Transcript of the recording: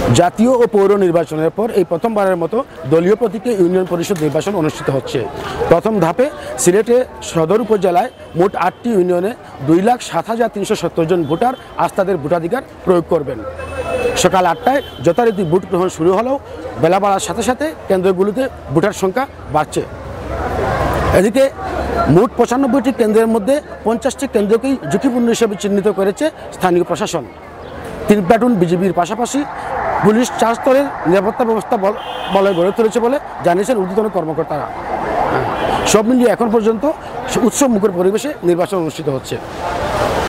জাতীয় ও পৌর নির্বাচনের পর এই প্রথমবারের মতো দলীয় প্রতীকে ইউনিয়ন পরিষদ নির্বাচন অনুষ্ঠিত হচ্ছে। প্রথম ধাপে সিলেটে সদর উপজেলায় মোট ৮টি ইউনিয়নে ২,০৭,৩৭০ জন ভোটার আজ তাদের ভোটাধিকার প্রয়োগ করবেন। সকাল ৮টায় যথারীতি ভোট গ্রহণ শুরু হলেও বেলা বাড়ার সাথে সাথে কেন্দ্রগুলোতে ভোটার সংখ্যা বাড়ছে। এদিকে মোট ৯৫টি কেন্দ্রের মধ্যে ৫০টি কেন্দ্রকেই ঝুঁকিপূর্ণ হিসেবে চিহ্নিত করেছে স্থানীয় প্রশাসন। ৩ প্লাটুন বিজিবির পাশাপাশি পুলিশ ৪ স্তরের নিরাপত্তা ব্যবস্থা বলয় গড়ে তুলেছে বলে জানিয়েছেন ঊর্ধ্বতন কর্মকর্তারা। সব মিলিয়ে এখন পর্যন্ত উৎসব মুখর পরিবেশে নির্বাচন অনুষ্ঠিত হচ্ছে।